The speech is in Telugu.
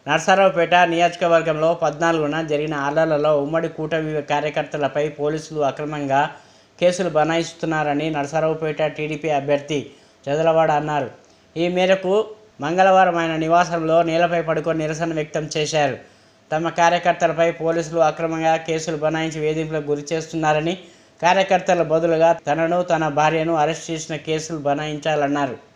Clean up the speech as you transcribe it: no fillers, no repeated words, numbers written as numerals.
నర్సారావుపేట నియోజకవర్గంలో 14న జరిగిన అల్లర్లలో ఉమ్మడి కూటమి కార్యకర్తలపై పోలీసులు అక్రమంగా కేసులు బనాయిస్తున్నారని నర్సారావుపేట టీడీపీ అభ్యర్థి చదలవాడ అన్నారు. ఈ మేరకు మంగళవారం ఆయన నివాసంలో నేలపై పడుకొని నిరసన వ్యక్తం చేశారు. తమ కార్యకర్తలపై పోలీసులు అక్రమంగా కేసులు బనాయించి వేధింపులకు గురి చేస్తున్నారని, కార్యకర్తల బదులుగా తనను తన భార్యను అరెస్ట్ చేసిన కేసులు బనాయించాలన్నారు.